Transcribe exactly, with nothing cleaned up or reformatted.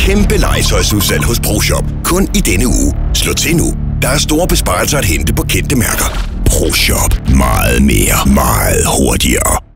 kæmpe legetøjsudsalg hos ProShop. Kun i denne uge. Slå til nu. Der er store besparelser at hente på kendte mærker. ProShop. Meget mere. Meget hurtigere.